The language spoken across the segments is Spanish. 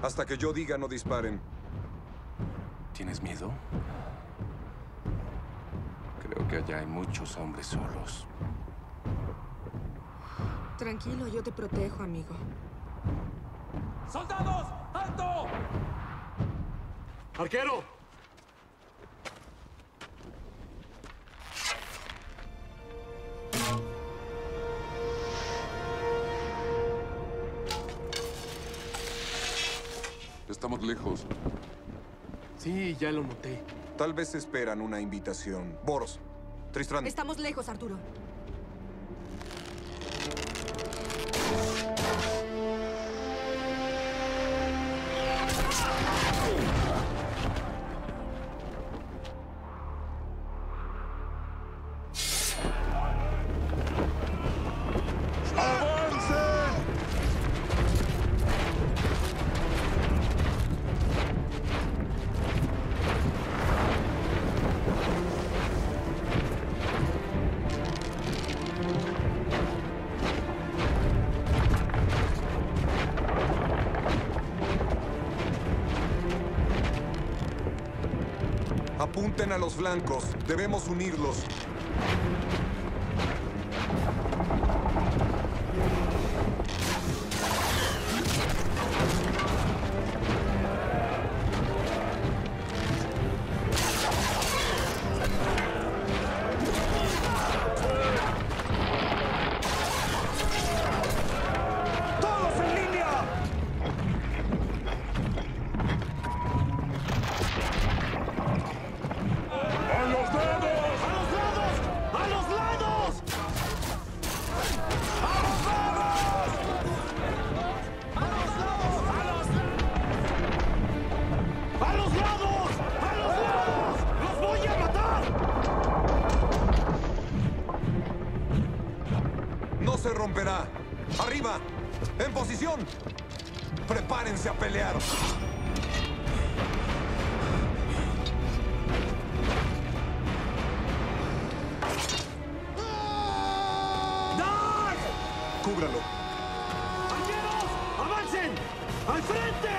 Hasta que yo diga no disparen. ¿Tienes miedo? Creo que allá hay muchos hombres solos. Tranquilo, yo te protejo, amigo. ¡Soldados! ¡Alto! ¡Arquero! Estamos lejos. Sí, ya lo noté. Tal vez esperan una invitación. Boros, Tristán. Estamos lejos, Arturo. Apunten a los flancos. Debemos unirlos. ¡Todos en línea! ¡A los lados! ¡A los lados! ¡A los lados! ¡A los lados! ¡A los lados! ¡A los lados! ¡A los lados! ¡Los voy a matar! No se romperá. ¡Arriba! ¡En posición! ¡Prepárense a pelear! ¡Dag! ¡Cúbralo! ¡Arqueros! ¡Avancen! ¡Al frente!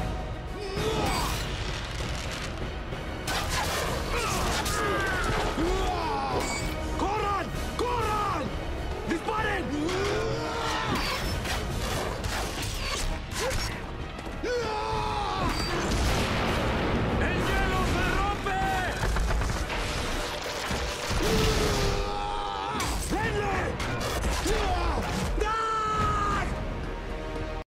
¡Corran! ¡Corran! ¡Disparen!